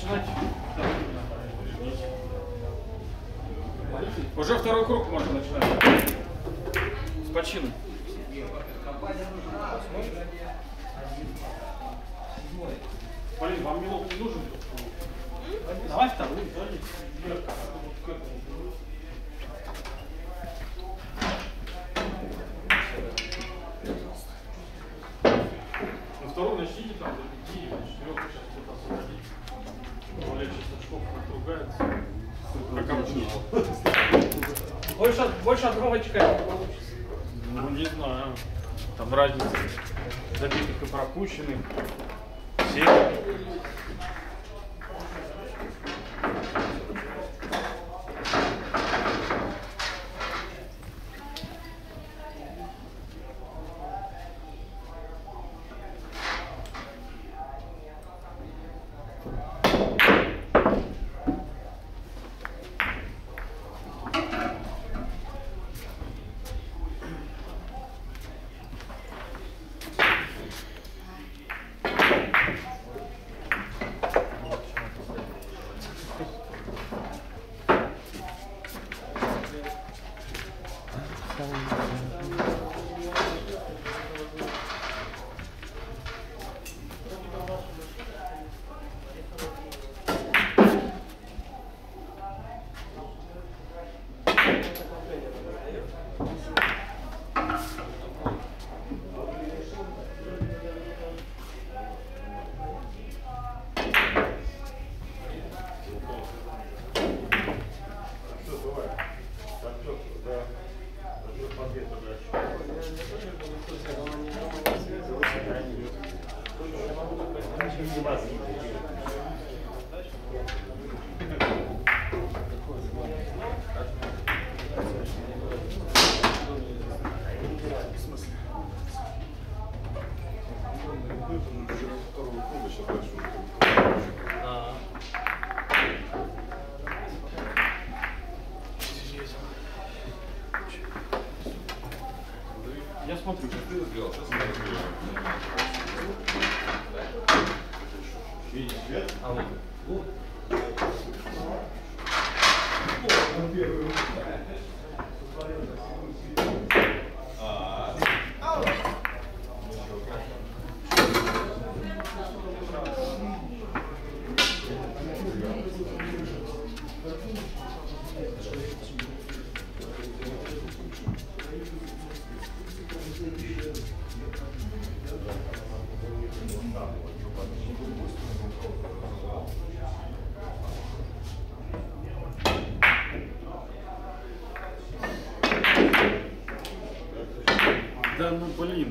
начинать. Уже второй круг можно начинать. С почином. Блин, вам мелок не нужен? Давай вторую. Ну, вторую начните там, до 5, до 4, сейчас кто-то освободит. Валерий сейчас очков отругается. Больше отровочка не получится. Ну, не знаю. Там разница забитых и пропущенных. Все. Я смотрю, как ты сделал. Видите свет? А вот. Да ну блин.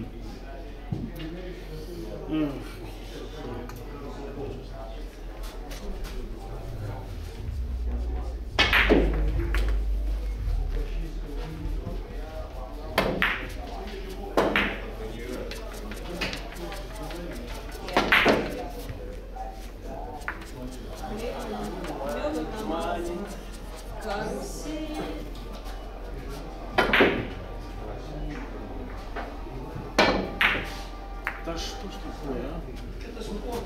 Да что ж такое, а? Это ж вот.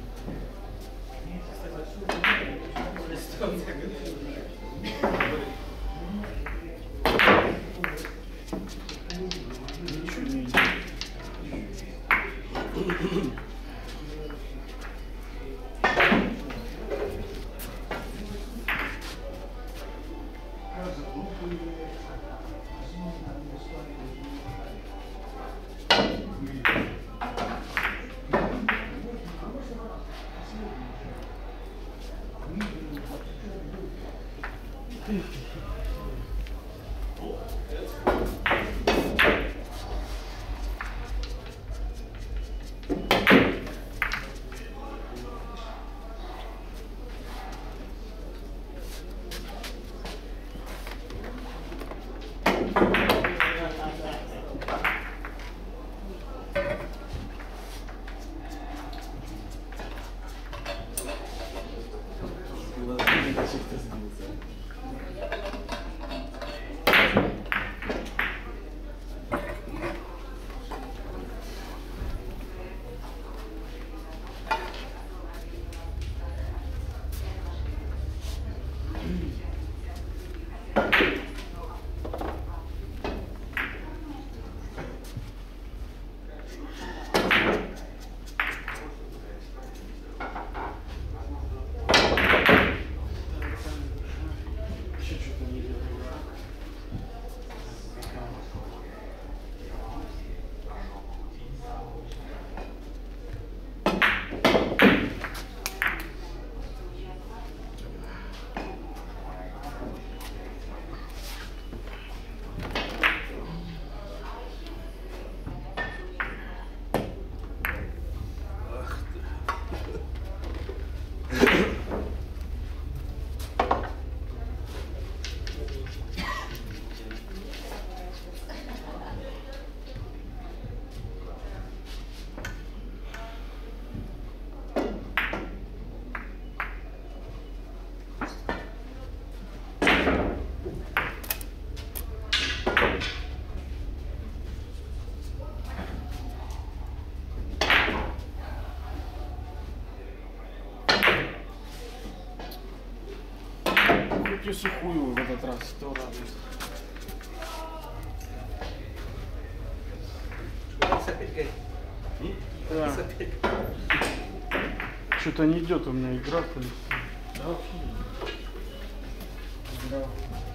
Ничего не видно. такую сухую в этот раз, то радует. Да. Что-то не идет у меня игра, то ли. Да, вообще не идет. Да.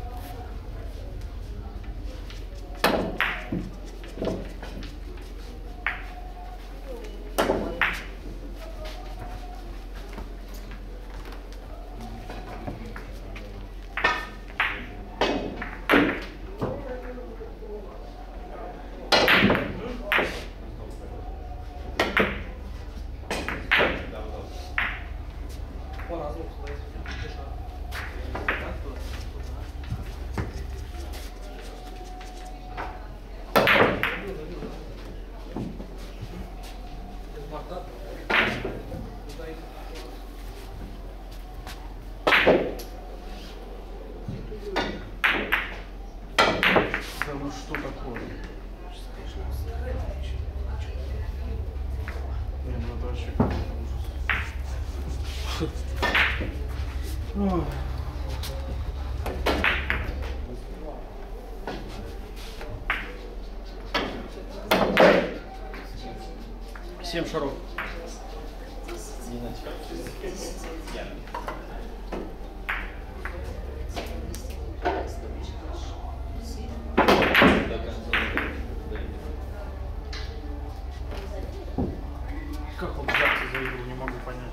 Да ну что такое? Не, ну это вообще какой-то ужас. Ой. 7 шаров. Как он взялся за игру, не могу понять.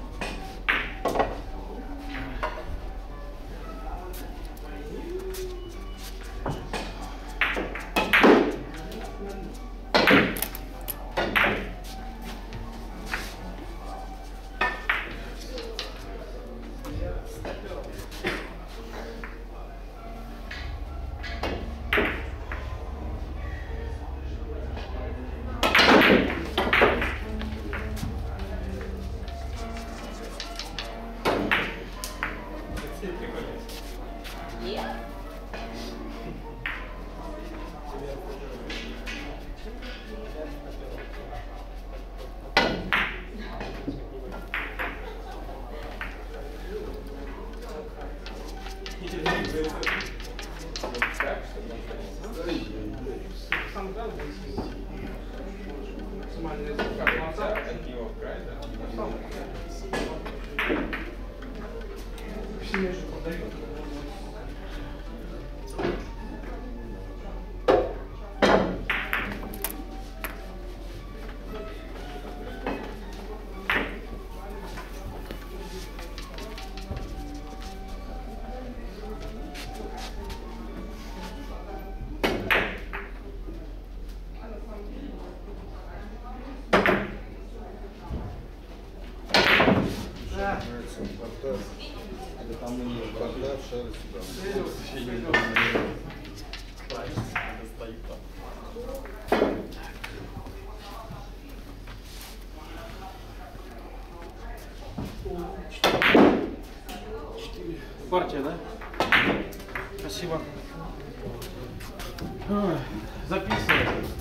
Партия, да? Спасибо. Записывай.